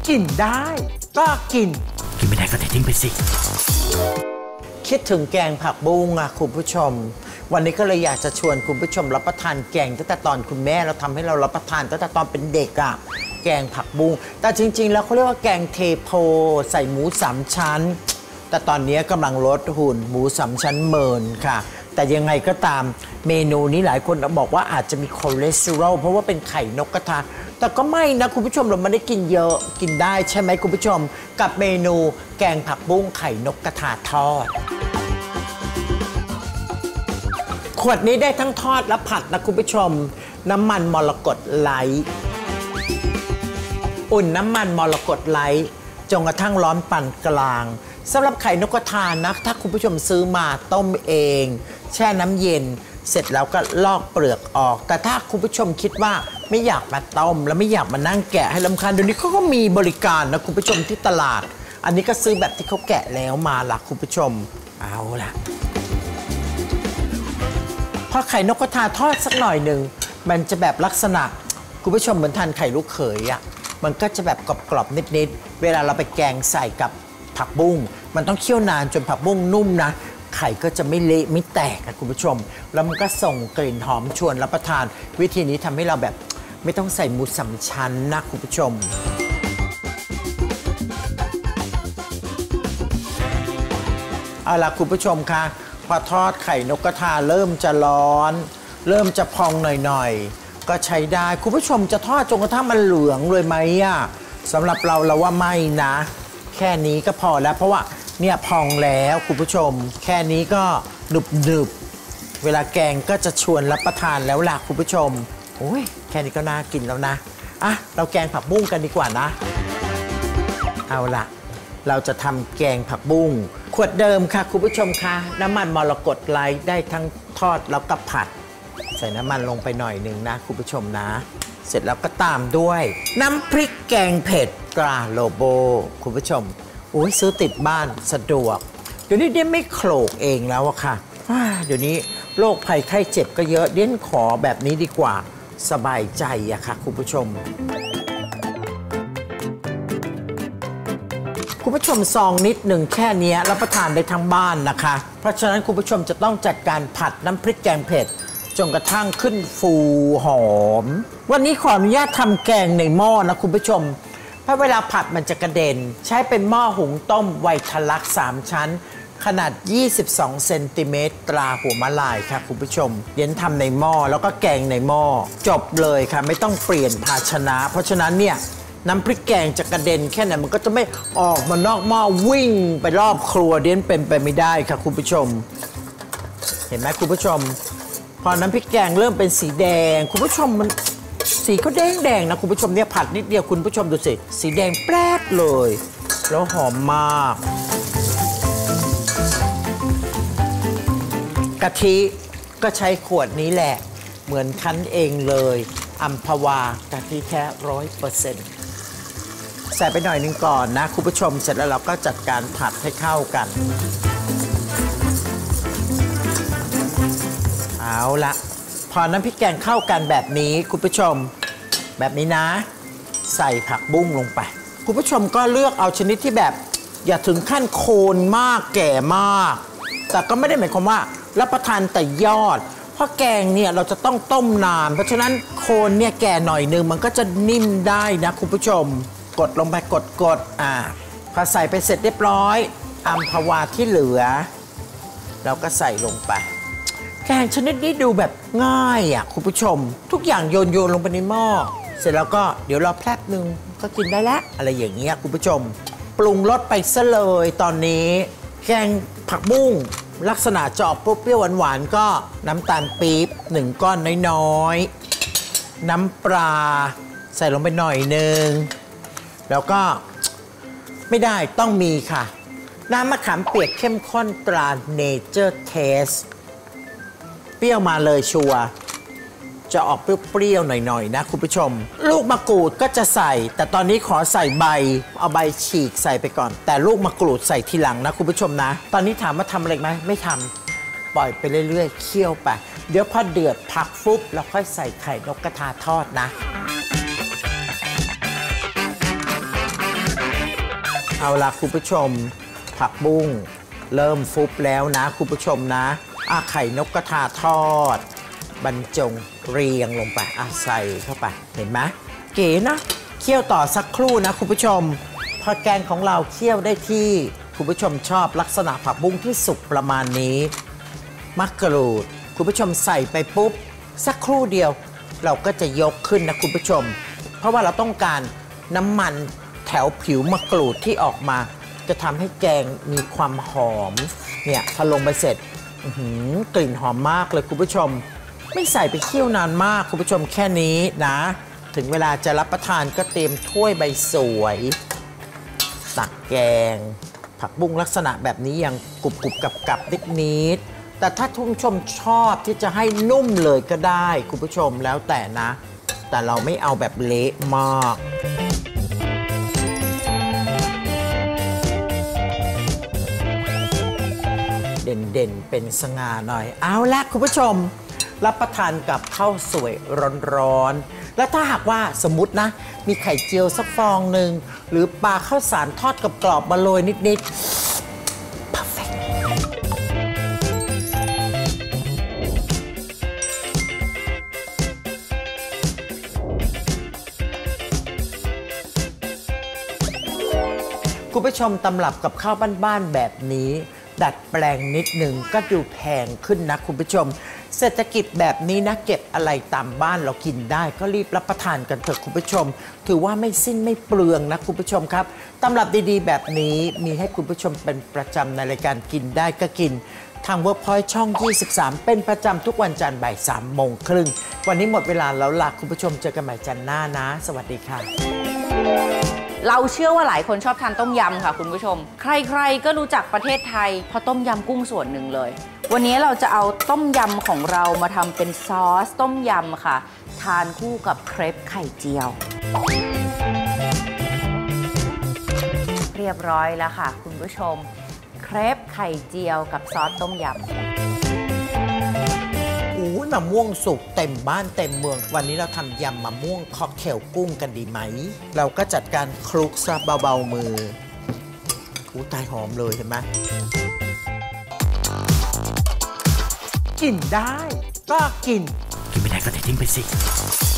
กินได้ก็กินไม่ได้ก็ทิ้งไปสิคิดถึงแกงผักบุ้งอ่ะคุณผู้ชมวันนี้ก็เลยอยากจะชวนคุณผู้ชมรับประทานแกงตั้งแต่ตอนคุณแม่เราทำให้เรารับประทานตั้งแต่ตอนเป็นเด็กอ่ะแกงผักบุ้งแต่จริงๆแล้วเขาเรียกว่าแกงเทโพใส่หมู3 ชั้นแต่ตอนนี้กำลังลดหุ่นหมู3 ชั้นเมินค่ะแต่ยังไงก็ตามเมนูนี้หลายคนบอกว่าอาจจะมีคอเลสเตอรอลเพราะว่าเป็นไข่นกกระทาแต่ก็ไม่นะคุณผู้ชมเราไม่ได้กินเยอะกินได้ใช่ไหมคุณผู้ชมกับเมนูแกงผักบุ้งไข่นกกระทาทอดขวดนี้ได้ทั้งทอดและผัดนะคุณผู้ชมน้ำมันมรกตไลท์อุ่นน้ำมันมรกตไลท์จนกระทั่งร้อนปานกลางสำหรับไข่นกกระทานะถ้าคุณผู้ชมซื้อมาต้มเองแช่น้ำเย็นเสร็จแล้วก็ลอกเปลือกออกแต่ถ้าคุณผู้ชมคิดว่าไม่อยากมาต้มแล้วไม่อยากมานั่งแกะให้รำคาญเดี๋ยวนี้เขาก็มีบริการนะคุณผู้ชมที่ตลาดอันนี้ก็ซื้อแบบที่เขาแกะแล้วมาล่ะคุณผู้ชมเอาล่ะพอไข่นกกระทาทอดสักหน่อยหนึ่งมันจะแบบลักษณะคุณผู้ชมเหมือนทานไข่ลูกเขยอ่ะมันก็จะแบบกรอบๆนิดๆเวลาเราไปแกงใส่กับผักบุ้งมันต้องเคี่ยวนานจนผักบุ้งนุ่มนะไข่ก็จะไม่เละไม่แตกนะคุณผู้ชมแล้วมันก็ส่งกลิ่นหอมชวนรับประทานวิธีนี้ทำให้เราแบบไม่ต้องใส่หมู3 ชั้นนะคุณผู้ชมเอาล่ะคุณผู้ชมคะพอทอดไข่นกกระทาเริ่มจะร้อนเริ่มจะพองหน่อยๆก็ใช้ได้คุณผู้ชมจะทอดจนกระทั่งมันเหลืองเลยไหมอ่ะสำหรับเราว่าไม่นะแค่นี้ก็พอแล้วเพราะว่าเนี่ยพองแล้วคุณผู้ชมแค่นี้ก็หนึบเวลาแกงก็จะชวนรับประทานแล้วล่ะคุณผู้ชมโอ้ยแค่นี้ก็น่ากินแล้วนะอ่ะเราแกงผักบุ้งกันดีกว่านะเอาล่ะเราจะทำแกงผักบุ้งขวดเดิมค่ะคุณผู้ชมคะน้ำมันมรกตไลท์ได้ทั้งทอดแล้วก็ผัดใส่น้ำมันลงไปหน่อยหนึ่งนะคุณผู้ชมนะเสร็จแล้วก็ตามด้วยน้ำพริกแกงเผ็ดตราโลโบคุณผู้ชมโอ้ยซื้อติดบ้านสะดวกเดี๋ยวนี้เดี๋ยวไม่โขลกเองแล้วอะค่ะเดี๋ยวนี้โรคภัยไข้เจ็บก็เยอะเดี๋ยวขอแบบนี้ดีกว่าสบายใจอะค่ะคุณผู้ชมคุณผู้ชมซองนิดหนึ่งแค่นี้รับประทานได้ทั้งบ้านนะคะเพราะฉะนั้นคุณผู้ชมจะต้องจัดการผัดน้ำพริกแกงเผ็ดจนกระทั่งขึ้นฟูหอมวันนี้ขออนุญาตทำแกงในหม้อนะคุณผู้ชมเพราะเวลาผัดมันจะกระเด็นใช้เป็นหม้อหุงต้มไวทลัก3 ชั้นขนาด22 เซนติเมตรตราหัวมะลายค่ะคุณผู้ชมเดี๋ยวทำในหม้อแล้วก็แกงในหม้อจบเลยค่ะไม่ต้องเปลี่ยนภาชนะเพราะฉะนั้นเนี่ยน้ำพริกแกงจะกระเด็นแค่ไหนมันก็จะไม่ออกมานอกหม้อวิ่งไปรอบครัวเดี๋ยวเป็นไปไม่ได้ค่ะคุณผู้ชมเห็นไหมคุณผู้ชมพอน้ำพริกแกงเริ่มเป็นสีแดงคุณผู้ชมมันสีก็แดงนะคุณผู้ชมเนี่ยผัดนิดเดียวคุณผู้ชมดูสิสีแดงแปรดเลยแล้วหอมมากกะทิก็ใช้ขวดนี้แหละเหมือนคั้นเองเลยอัมพวากะทิแท้100%ใส่ไปหน่อยนึงก่อนนะคุณผู้ชมเสร็จแล้วเราก็จัดการผัดให้เข้ากันเอาละพอน้ำพริกแกงเข้ากันแบบนี้คุณผู้ชมแบบนี้นะใส่ผักบุ้งลงไปคุณผู้ชมก็เลือกเอาชนิดที่แบบอย่าถึงขั้นโคนมากแก่มากแต่ก็ไม่ได้หมายความว่ารับประทานแต่ยอดเพราะแกงเนี่ยเราจะต้องต้มนานเพราะฉะนั้นโคนเนี่ยแก่หน่อยนึงมันก็จะนิ่มได้นะคุณผู้ชมกดลงไปกดพอใส่ไปเสร็จเรียบร้อยอัมพวาที่เหลือเราก็ใส่ลงไปแกงชนิดนี้ดูแบบง่ายอ่ะคุณผู้ชมทุกอย่างโยนลงไปในหม้อเสร็จแล้วก็เดี๋ยวรอแป๊บนึงก็กินได้แล้วอะไรอย่างเงี้ยคุณผู้ชมปรุงรสไปซะเลยตอนนี้แกงผักบุ้งลักษณะจะออกเปรี้ยวหวานๆก็น้ำตาลปี๊บ1 ก้อนน้อยๆน้ำปลาใส่ลงไปหน่อยนึงแล้วก็ไม่ได้ต้องมีค่ะน้ำมะขามเปียกเข้มข้นตรา Nature Taste เปรี้ยวมาเลยชัวร์จะออกเปรี้ยวๆหน่อยๆนะคุณผู้ชมลูกมะกรูดก็จะใส่แต่ตอนนี้ขอใส่ใบเอาใบฉีกใส่ไปก่อนแต่ลูกมะกรูดใส่ทีหลังนะคุณผู้ชมนะตอนนี้ถามว่าทำอะไรไหมไม่ทำปล่อยไปเรื่อยๆเคี่ยวไปเดี๋ยวพอเดือดพักฟุบแล้วค่อยใส่ไข่นกกระทาทอดนะเอาล่ะคุณผู้ชมผักบุ้งเริ่มฟุบแล้วนะคุณผู้ชมนะไข่นกกระทาทอดบรรจงเรียงลงไปใส่เข้าไปเห็นไหมเก๋นะเคี่ยวต่อสักครู่นะคุณผู้ชมพอแกงของเราเคี่ยวได้ที่คุณผู้ชมชอบลักษณะผักบุ้งที่สุกประมาณนี้มะกรูดคุณผู้ชมใส่ไปปุ๊บสักครู่เดียวเราก็จะยกขึ้นนะคุณผู้ชมเพราะว่าเราต้องการน้ำมันแถวผิวมะกรูดที่ออกมาจะทำให้แกงมีความหอมเนี่ยพอลงไปเสร็จกลิ่นหอมมากเลยคุณผู้ชมไม่ใส่ไปเคี่ยวนานมากคุณผู้ชมแค่นี้นะถึงเวลาจะรับประทานก็เตรียมถ้วยใบสวยตักแกงผักบุ้งลักษณะแบบนี้ยังกรุบกับนิดแต่ถ้าคุณผู้ชมชอบที่จะให้นุ่มเลยก็ได้คุณผู้ชมแล้วแต่นะแต่เราไม่เอาแบบเละมากเด่นเป็นสง่าหน่อยเอาละคุณผู้ชมรับประทานกับข้าวสวยร้อนๆแล้วถ้าหากว่าสมมตินะมีไข่เจียวสักฟองหนึ่งหรือปลาข้าวสารทอดกับกรอบมาโรยนิดๆ perfect คุณผู้ชมตำรับกับข้าวบ้านๆแบบนี้ดัดแปลงนิดหนึ่งก็ดูแพงขึ้นนะคุณผู้ชมเศรษฐกิจแบบนี้นะเก็บอะไรตามบ้านเรากินได้ก็รีบรับประทานกันเถอะคุณผู้ชมถือว่าไม่สิ้นไม่เปลืองนะคุณผู้ชมครับตำรับดีๆแบบนี้มีให้คุณผู้ชมเป็นประจำในรายการกินได้ก็กินทาง Workpoint ช่อง 23 เป็นประจำทุกวันจันทร์บ่าย 3:30 วันนี้หมดเวลาแล้วล่ะคุณผู้ชมเจอกันใหม่จันทร์หน้านะสวัสดีค่ะเราเชื่อว่าหลายคนชอบทานต้มยำค่ะคุณผู้ชมใครๆก็รู้จักประเทศไทยเพราะต้มยำกุ้งส่วนหนึ่งเลยวันนี้เราจะเอาต้มยำของเรามาทำเป็นซอสต้มยำค่ะทานคู่กับเครปไข่เจียวเรียบร้อยแล้วค่ะคุณผู้ชมเครปไข่เจียวกับซอสต้มยำมะม่วงสุกเต็มบ้านเต็มเมืองวันนี้เราทำยำมะม่วงค็อกเทลกุ้งกันดีไหมเราก็จัดการคลุกซะเบาๆมือตายหอมเลยเห็นไหมกินได้ก็กินไม่ได้ก็ทิ้งไปสิ